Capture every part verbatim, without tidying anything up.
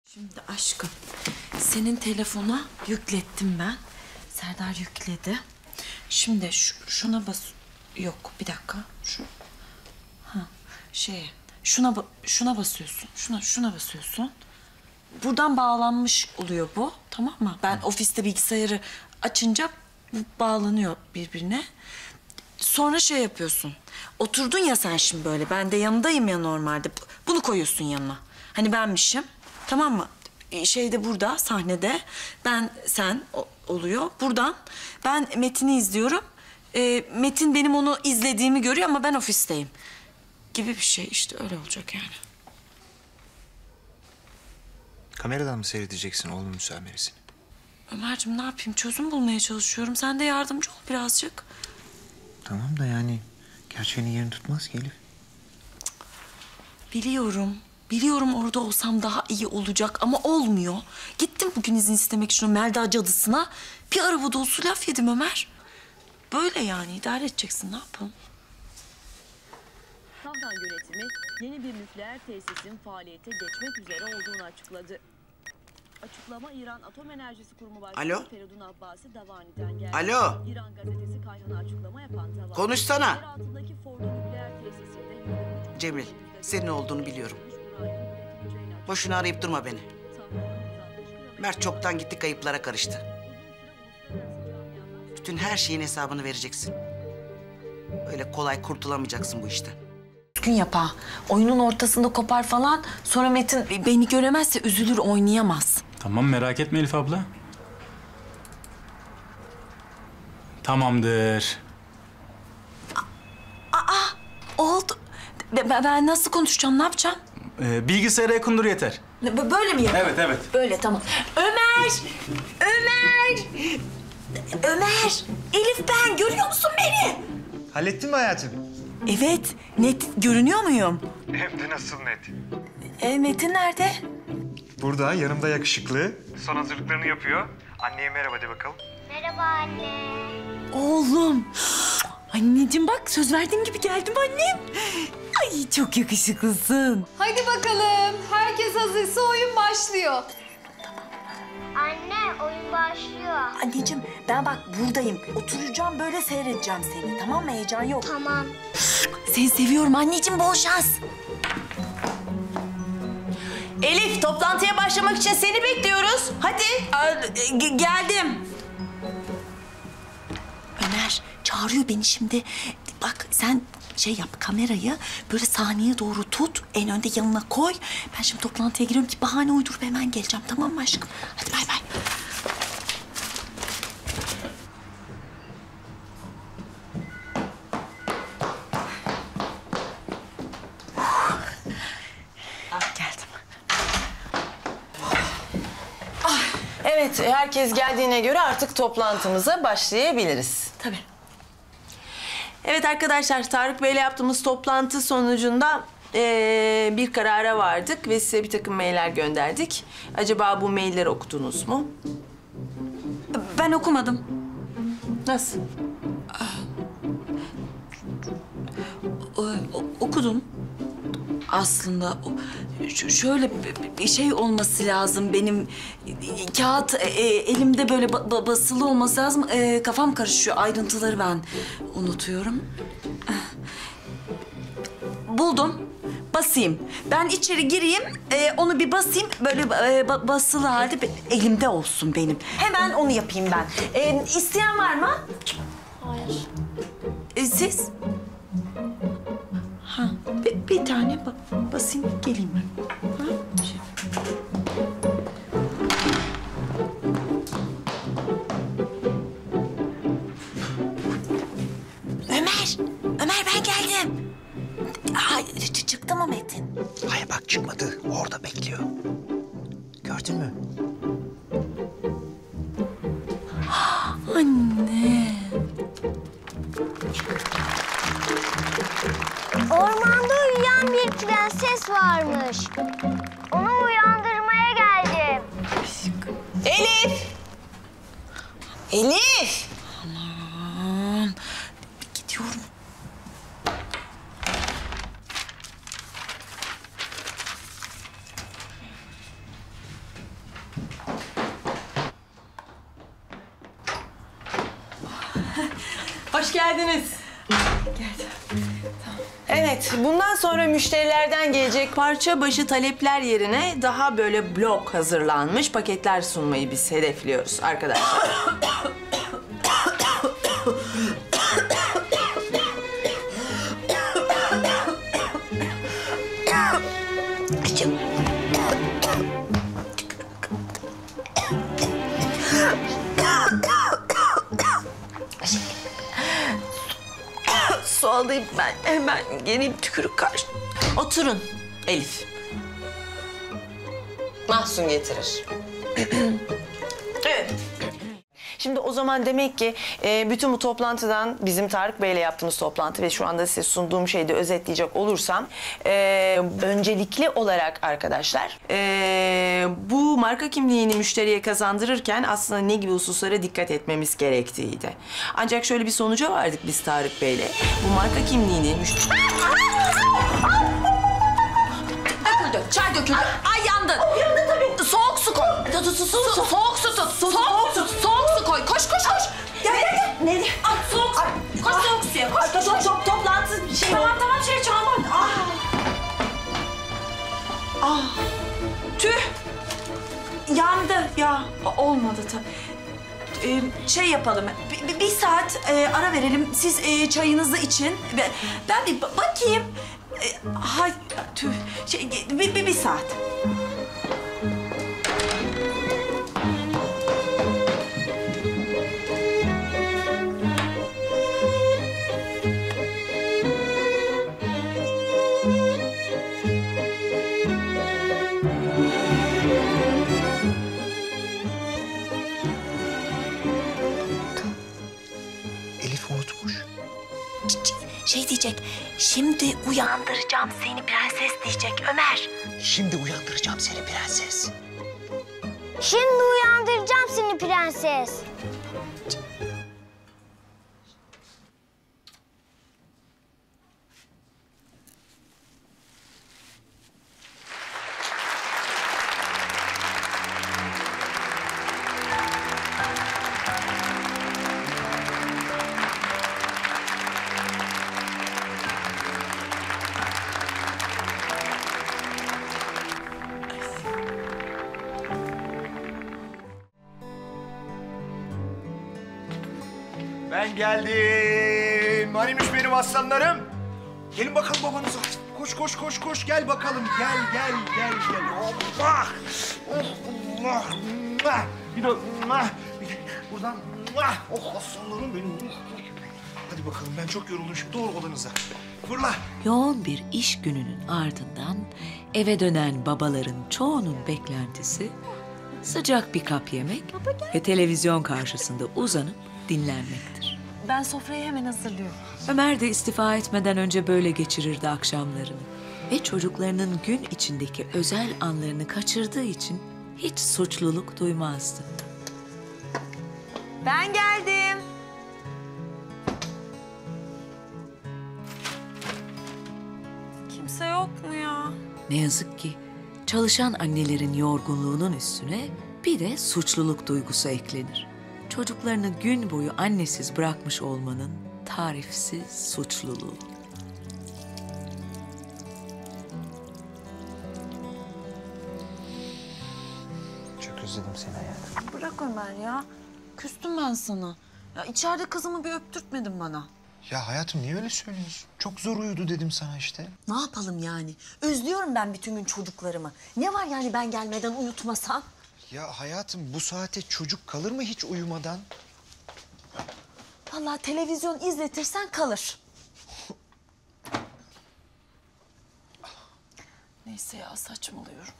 Şimdi aşkım, senin telefona yüklettim ben. Serdar yükledi. Şimdi şu, şuna bas... Yok, bir dakika. Şu... Ha, şey... Şuna, şuna basıyorsun. Şuna, şuna basıyorsun. Buradan bağlanmış oluyor bu, tamam mı? Ben ofiste bilgisayarı açınca bağlanıyor birbirine. Sonra şey yapıyorsun. Oturdun ya sen şimdi böyle. Ben de yanındayım ya normalde. Bunu koyuyorsun yanına. Hani benmişim. Tamam mı? Şeyde burada, sahnede. Ben, sen oluyor. Buradan ben Metin'i izliyorum. E, Metin benim onu izlediğimi görüyor ama ben ofisteyim. Gibi bir şey işte. Öyle olacak yani. Kameradan mı seyredeceksin oğlum müsameresini? Ömerciğim ne yapayım? Çözüm bulmaya çalışıyorum. Sen de yardımcı ol birazcık. Tamam da yani gerçeğinin yerini tutmaz ki Elif. Biliyorum. Biliyorum orada olsam daha iyi olacak ama olmuyor. Gittim bugün izin istemek için o Melda cadısına. Bir araba dolusu laf yedim Ömer. Böyle yani idare edeceksin, ne yapalım? Tahran yönetimi yeni bir nükleer tesisin faaliyete geçmek üzere olduğunu açıkladı. Açıklama İran Atom Enerjisi Kurumu Başkanı Alo? Feridun Abbasi Davani'den geldi. Alo? İran gazetesi Kayhan'a açıklama yapan Davani, Konuşsana. yer altındaki Fordo nükleer tesisinde yirmi üç Cemil, senin olduğunu biliyorum. Boşuna arayıp durma beni. Mert çoktan gitti, kayıplara karıştı. Bütün her şeyin hesabını vereceksin. Öyle kolay kurtulamayacaksın bu işten. Düzgün yap ha. Oyunun ortasında kopar falan. Sonra Metin beni göremezse üzülür, oynayamaz. Tamam, merak etme Elif abla. Tamamdır. Aa, oldu. Ben, ben nasıl konuşacağım, ne yapacağım? Ee, bilgisayara yakın dur yeter. B- Böyle mi yapayım? Evet, evet. Böyle, tamam. Ömer! Ömer! Ömer! Elif ben, görüyor musun beni? Hallettin mi hayatım? Evet, net görünüyor muyum? Hem de nasıl net. E, Metin nerede? Burada yanımda yakışıklı. Son hazırlıklarını yapıyor. Anneye merhaba de bakalım. Merhaba anne. Oğlum. Anneciğim bak, söz verdiğim gibi geldim annem. Ay çok yakışıklısın. Hadi bakalım. Herkes hazırsa oyun başlıyor. Anne oyun başlıyor. Anneciğim ben bak buradayım. Oturacağım böyle seyredeceğim seni, tamam mı? Heyecan yok. Tamam. Seni seviyorum anneciğim, bol şans. Elif, toplantıya başlamak için seni bekliyoruz. Hadi. Aa, ge- geldim. Ömer çağırıyor beni şimdi. Bak sen şey yap, kamerayı böyle sahneye doğru tut. En önde yanına koy. Ben şimdi toplantıya giriyorum ki bahane uydurup hemen geleceğim. Tamam mı aşkım? Hadi bay bay. Ah, geldim. Evet, herkes geldiğine göre artık toplantımıza başlayabiliriz. Tabii. Evet arkadaşlar, Tarık Bey'le yaptığımız toplantı sonucunda ee, bir karara vardık ve size bir takım mailler gönderdik. Acaba bu mailleri okudunuz mu? Ben okumadım. Nasıl? O, o- okudum. Aslında o, ş- şöyle bir- bir şey olması lazım benim e, kağıt e, e, elimde böyle ba- ba- basılı olması lazım. E, kafam karışıyor, ayrıntıları ben unutuyorum. Buldum. Basayım. Ben içeri gireyim, e, onu bir basayım. Böyle e, ba- basılı halde be- elimde olsun benim. Hemen onu yapayım ben. E, isteyen var mı? Hayır. E, siz? Ha, bir, bir tane ba- basayım, geleyim ben. Ha? Şey. Ömer, Ömer ben geldim. Ay, ç- çıktı mı Metin? Hayır bak çıkmadı. Orada bekliyor. Gördün mü? Anne. Ormanda uyuyan bir prenses varmış. Onu uyandırmaya geldim. Elif! Elif! Aman, gidiyorum. Hoş geldiniz. Evet, bundan sonra müşterilerden gelecek parça başı talepler yerine daha böyle blok hazırlanmış paketler sunmayı biz hedefliyoruz arkadaşlar. Su alayım ben, hemen geleyim tükürük karşı. Oturun Elif. Mahsun getirir. Evet. Şimdi o zaman demek ki e, bütün bu toplantıdan bizim Tarık Bey'le yaptığımız toplantı ve şu anda size sunduğum şeyi de özetleyecek olursam e, öncelikli olarak arkadaşlar e, bu marka kimliğini müşteriye kazandırırken aslında ne gibi hususlara dikkat etmemiz gerektiğiydi. Ancak şöyle bir sonuca vardık biz Tarık Bey'le. Bu marka kimliğini müşteri... Döküldü, çay döküldü. Ay yandı. Yandı tabii. Soğuk su koy. Su, su, su, su, su. Soğuk su tut. Su, soğuk su, soğuk su koy. Koş, koş, koş. Gel gel gel. Ne? Al soğuk su. Koş soğuk suya. Koş, koş, koş. Top, toplantı bir şey Tamam, tamam, şey çağırma. Ah. Ah. Tüh. Yandı ya. Olmadı tabii. Ee, şey yapalım, bir, bir- bir saat e, ara verelim. Siz e, çayınızı için. Be- Ben bir ba- bakayım. E, hay, tüh, şey, bir, bir, bir saat. Elif unutmuş. Şey diyecek, şimdi uyandıracağım seni prenses diyecek Ömer. Şimdi uyandıracağım seni prenses. Şimdi uyandıracağım seni prenses. Ben geldim. Hanimiş benim aslanlarım? Gelin bakalım babanıza. Koş koş koş koş gel bakalım. Gel gel gel gel. Allah! Oh Allah! Mwah! Bir de mwah! Bir de buradan mwah! Oh aslanlarım benim. Hadi bakalım ben çok yoruldum şimdi doğru odanıza. Fırla. Yoğun bir iş gününün ardından eve dönen babaların çoğunun beklentisi sıcak bir kap yemek ve televizyon karşısında uzanıp dinlenmektir. Ben sofrayı hemen hazırlıyorum. Ömer de istifa etmeden önce böyle geçirirdi akşamlarını ve çocuklarının gün içindeki özel anlarını kaçırdığı için hiç suçluluk duymazdı. Ben geldim. Kimse yok mu ya? Ne yazık ki çalışan annelerin yorgunluğunun üstüne bir de suçluluk duygusu eklenir. Çocuklarını gün boyu annesiz bırakmış olmanın tarifsiz suçluluğu. Çok özledim seni hayatım. Bırak Ömer ya. Küstüm ben sana. Ya içeride kızımı bir öptürtmedin bana. Ya hayatım niye öyle söylüyorsun? Çok zor uyudu dedim sana işte. Ne yapalım yani? Özlüyorum ben bütün gün çocuklarımı. Ne var yani ben gelmeden uyutmasam? Ya hayatım bu saate çocuk kalır mı hiç uyumadan? Vallahi televizyon izletirsen kalır. Neyse ya saçmalıyorum.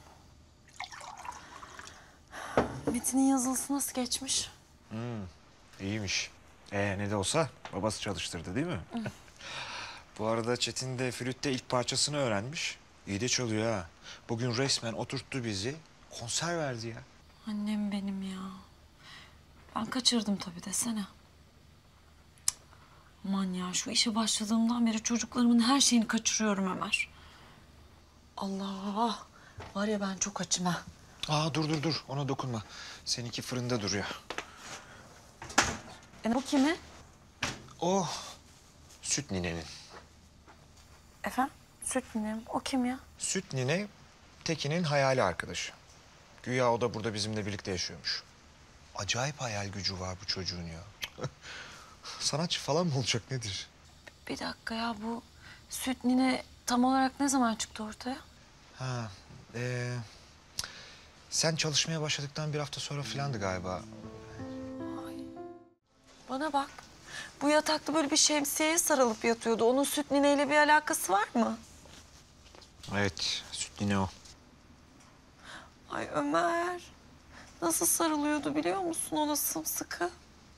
Metin'in yazılısı nasıl geçmiş? İyiymiş. Ee ne de olsa babası çalıştırdı değil mi? Bu arada Çetin de flütte ilk parçasını öğrenmiş. İyi de çalıyor ha. Bugün resmen oturttu bizi. Konser verdi ya. Annem benim ya. Ben kaçırdım tabii desene. Cık. Aman ya şu işe başladığımdan beri çocuklarımın her şeyini kaçırıyorum Ömer. Allah! Var ya ben çok açım ha. Aa dur dur dur ona dokunma. Seninki fırında duruyor. E bu kimi? O süt ninenin. Efendim? Süt ninem. O kim ya? Süt nine Tekin'in hayali arkadaşı. Güya o da burada bizimle birlikte yaşıyormuş. Acayip hayal gücü var bu çocuğun ya. Sanatçı falan mı olacak nedir? Bir dakika ya, bu süt nine tam olarak ne zaman çıktı ortaya? Ha, ee, sen çalışmaya başladıktan bir hafta sonra filandı galiba. Bana bak. Bu yatakta böyle bir şemsiyeye sarılıp yatıyordu. Onun süt nineyle bir alakası var mı? Evet, süt nine o. Ay Ömer. Nasıl sarılıyordu biliyor musun ona sımsıkı?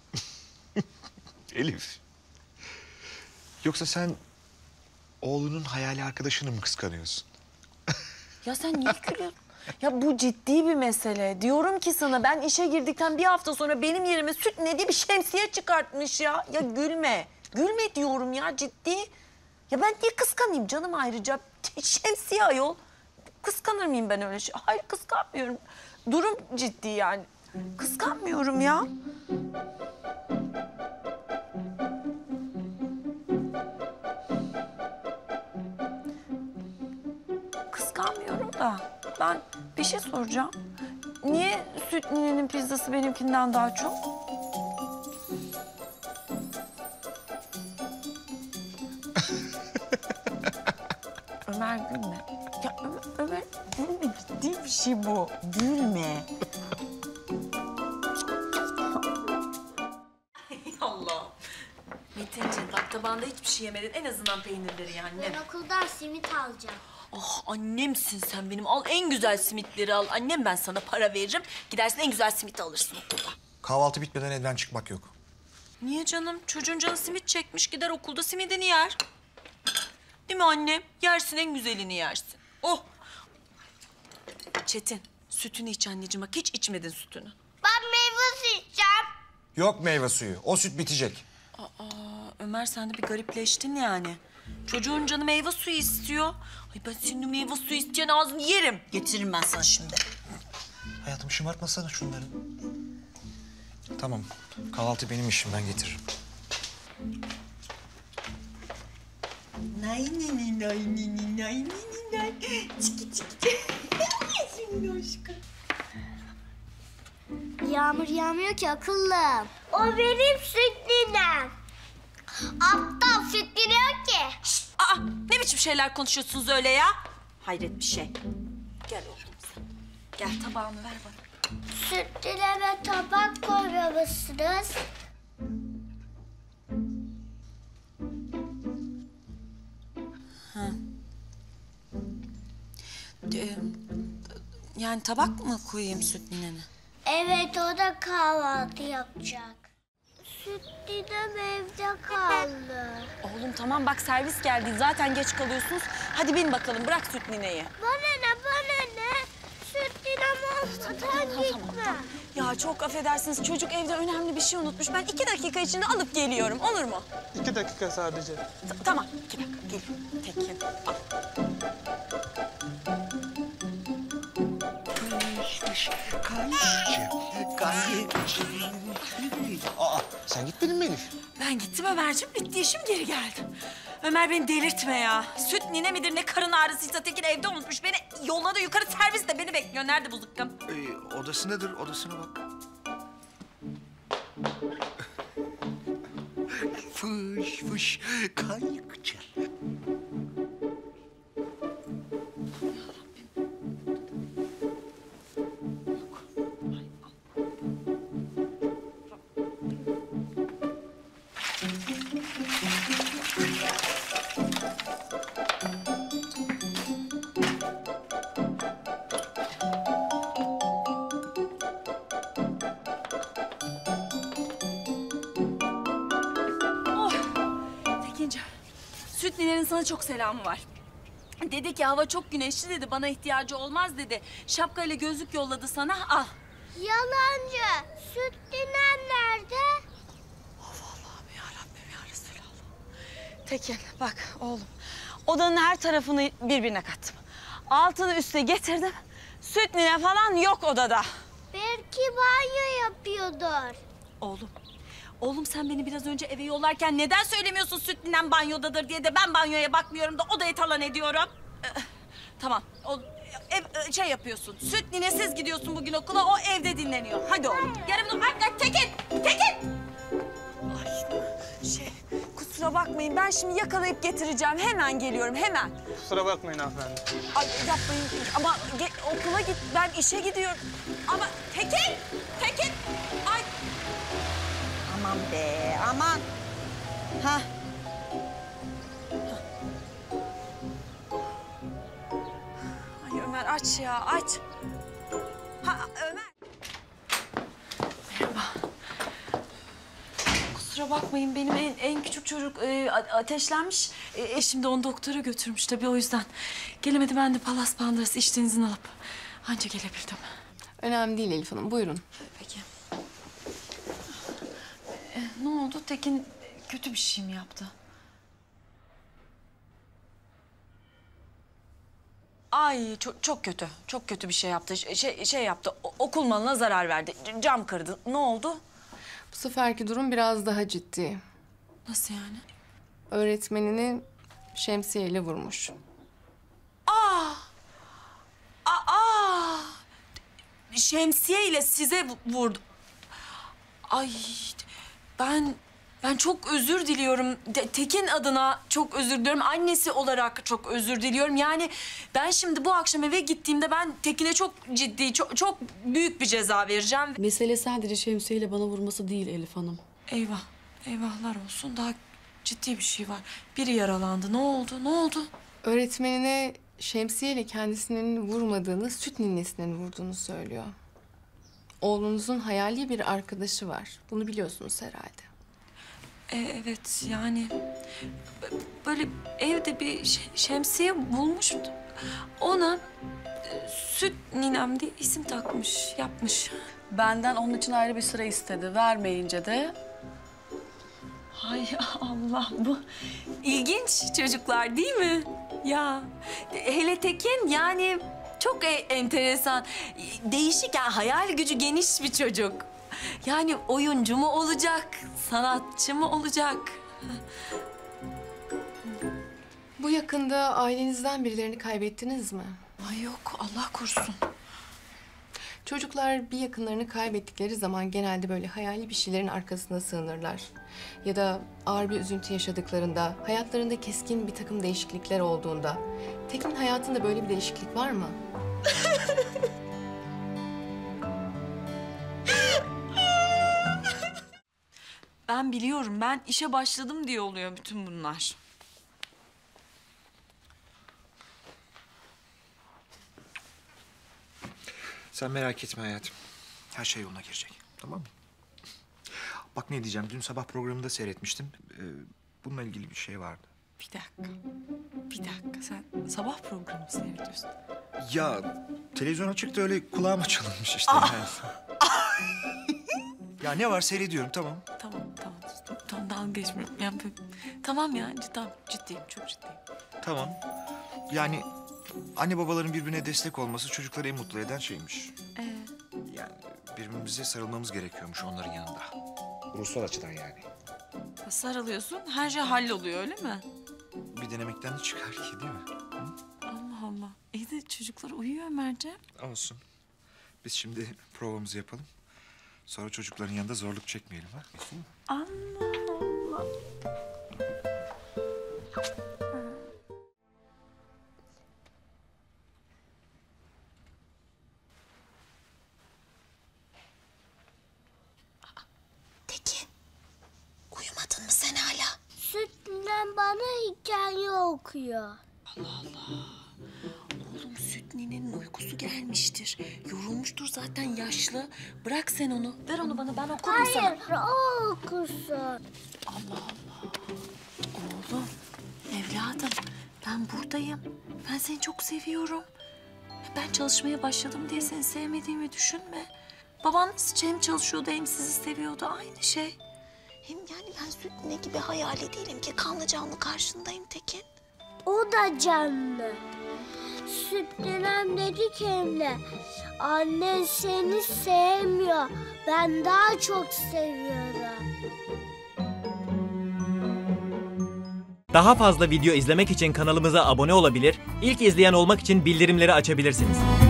Elif. Yoksa sen oğlunun hayali arkadaşını mı kıskanıyorsun? Ya sen niye gülüyorsun? Ya bu ciddi bir mesele. Diyorum ki sana, ben işe girdikten bir hafta sonra benim yerime süt ne diye bir şemsiye çıkartmış ya. Ya gülme. Gülme diyorum ya, ciddi. Ya ben niye kıskanayım canım ayrıca? Şemsiye ayol. Kıskanır mıyım ben öyle şey? Hayır, kıskanmıyorum. Durum ciddi yani. Kıskanmıyorum ya. Kıskanmıyorum da ben bir şey soracağım. Niye süt ninenin pizzası benimkinden daha çok? Ömer gülme. Ya Ömer, Ömer gülme, ciddi bir şey bu. Gülme. Allah. Metin'ciğim bak, tabağında hiçbir şey yemedin. En azından peynirleri yani. Ben okuldan simit alacağım. Oh annemsin sen benim. Al en güzel simitleri al. Annem, ben sana para veririm. Gidersin en güzel simiti alırsın okulda. Kahvaltı bitmeden evden çıkmak yok. Niye canım? Çocuğun canı simit çekmiş. Gider okulda simidini yer. Değil mi annem? Yersin, en güzelini yersin. Oh! Çetin, sütünü iç anneciğim. Bak hiç içmedin sütünü. Ben meyve suyu içeceğim. Yok meyve suyu. O süt bitecek. Aa, Ömer sen de bir garipleştin yani. Çocuğun canı meyve suyu istiyor. Ay ben senin meyve suyu isteyen ağzını yerim. Getiririm ben sana şimdi. Hayatım şımartmasana şunları. Tamam. Kahvaltı benim işim. Ben getiririm. Nay ni ni nay ni ni nay ni ni nay. Çiki çiki. Senin aşkım. Yağmur yağmıyor ki akıllım. O benim süt ninem. Aptal süt nine yok ki. Şişt, aa, ne biçim şeyler konuşuyorsunuz öyle ya? Hayret bir şey. Gel oğlum sen. Gel tabağını ver bana. Süt nineme tabak koymamışsınız. Ee, yani tabak mı koyayım süt ninene? Evet, o da kahvaltı yapacak. Süt ninem evde kaldı. Oğlum tamam bak, servis geldi. Zaten geç kalıyorsunuz. Hadi bin bakalım, bırak süt nineyi. Bana ne, bana ne? Süt ninem olmadan gitme. Ya çok affedersiniz, çocuk evde önemli bir şey unutmuş. Ben iki dakika içinde alıp geliyorum, olur mu? İki dakika sadece. Ta- tamam, iki dakika geliyorum. Tekin. Al. Aa, sen gitmedin mi Elif? Ben gittim Ömerciğim, bitti işim, geri geldim. Ömer beni delirtme ya. Süt nine midir ne karın ağrısıysa Tekin evde unutmuş. Beni yolladı yukarı, servis de beni bekliyor. Nerede bu zıkkım? Ee, odasındadır. Odasına bak. Fış fış kayıkçı. Tekin'ciğim, süt ninenin sana çok selamı var. Dedi ki hava çok güneşli dedi, bana ihtiyacı olmaz dedi. Şapkayla gözlük yolladı sana, al. Yalancı. Süt ninem nerede? Allah'ım yarabbim ya Resulallah. Tekin bak oğlum, odanın her tarafını birbirine kattım. Altını üste getirdim. Süt nine falan yok odada. Belki banyo yapıyordur. Oğlum, Oğlum sen beni biraz önce eve yollarken neden söylemiyorsun süt ninem banyodadır diye de ben banyoya bakmıyorum da odayı talan ediyorum. Ee, tamam. O, ev, şey yapıyorsun. Süt ninesiz gidiyorsun bugün okula. O evde dinleniyor. Hadi oğlum. Yarım dur. Ay, ay, Tekin! Tekin! Ay şey kusura bakmayın. Ben şimdi yakalayıp getireceğim. Hemen geliyorum. Hemen. Kusura bakmayın hanımefendi. Ay yapmayın ama ge- okula git. Ben işe gidiyorum. Ama Tekin! Tekin! Ay! Aman be, aman. Ha. Ay Ömer aç ya, aç. Ha Ömer. Merhaba. Kusura bakmayın benim en, en küçük çocuk e, ateşlenmiş. E, eşim de onu doktora götürmüş tabii o yüzden. Gelemedi ben de Palas Pandırası işten alıp anca gelebildim. Önemli değil Elif Hanım, buyurun. Peki. E, ne oldu? Tekin kötü bir şey mi yaptı? Ay çok, çok kötü. Çok kötü bir şey yaptı. Şey, şey yaptı. o- Okul malına zarar verdi. C- Cam kırdı. Ne oldu? Bu seferki durum biraz daha ciddi. Nasıl yani? Öğretmenini şemsiyeyle vurmuş. Aa! Aa! Şemsiyeyle size vu- vurdu. Ay ben ben çok özür diliyorum. De- Tekin adına çok özür diliyorum. Annesi olarak çok özür diliyorum. Yani ben şimdi bu akşam eve gittiğimde ben Tekin'e çok ciddi, çok, çok büyük bir ceza vereceğim. Mesele sadece şemsiyeyle bana vurması değil Elif Hanım. Eyvah, eyvahlar olsun. Daha ciddi bir şey var. Biri yaralandı. Ne oldu? Ne oldu? Öğretmenine şemsiyeyle kendisinin vurmadığını, süt ninnesinin vurduğunu söylüyor. Oğlunuzun hayali bir arkadaşı var. Bunu biliyorsunuz herhalde. E, evet yani b- böyle evde bir ş- şemsiye bulmuş. Ona e, süt ninem diye isim takmış, yapmış. Benden onun için ayrı bir sıra istedi. Vermeyince de Hay Allah bu ilginç çocuklar değil mi? Ya hele Tekin yani çok e- enteresan. Değişik yani hayal gücü geniş bir çocuk. Yani oyuncu mu olacak, sanatçı mı olacak? Bu yakında ailenizden birilerini kaybettiniz mi? Ay yok Allah korusun. Çocuklar bir yakınlarını kaybettikleri zaman genelde böyle hayali bir şeylerin arkasına sığınırlar. Ya da ağır bir üzüntü yaşadıklarında, hayatlarında keskin bir takım değişiklikler olduğunda. Tekin hayatında böyle bir değişiklik var mı? Ben biliyorum. Ben işe başladım diye oluyor bütün bunlar. Sen merak etme hayatım. Her şey yoluna girecek. Tamam mı? Bak ne diyeceğim. Dün sabah programında seyretmiştim. Ee, bununla ilgili bir şey vardı. Bir dakika. Bir dakika. Sen sabah programı seyrediyorsun. Ya televizyon açıktı öyle kulağıma çalınmış işte. Yani. Ya ne var seyrediyorum tamam. Tamam, tamam. Tamam, dalga geçmiyorum. Yani, böyle- tamam yani, tamam. Ciddiyim, çok ciddiyim. Tamam. Yani anne babaların birbirine destek olması çocukları en mutlu eden şeymiş. Ee, Yani birbirimize sarılmamız gerekiyormuş onların yanında. Ruhsal açıdan yani. sarılıyorsun, her şey halloluyor öyle mi? Bir denemekten de çıkar ki değil mi? Allah Allah. İyi de çocuklar uyuyor Ömerciğim. Olsun. Biz şimdi provamızı yapalım. Sonra çocukların yanında zorluk çekmeyelim ha. Allah Allah. Tekin, uyumadın mı sen hala? Sütlüden bana hikaye okuyor. Oğlum süt ninenin uykusu gelmiştir. Yorulmuştur zaten yaşlı. Bırak sen onu. Ver onu bana ben okurum sana. Hayır, o okusun. Allah Allah. Oğlum, evladım ben buradayım. Ben seni çok seviyorum. Ben çalışmaya başladım diye seni sevmediğimi düşünme. Baban nasıl hem çalışıyordu hem sizi seviyordu aynı şey. Hem yani ben süt nine gibi hayali değilim ki kanlı canlı karşındayım Tekin. O da canlı. Sütlüden dedi ki Emre, annen seni sevmiyor. Ben daha çok seviyorum. Daha fazla video izlemek için kanalımıza abone olabilir, ilk izleyen olmak için bildirimleri açabilirsiniz.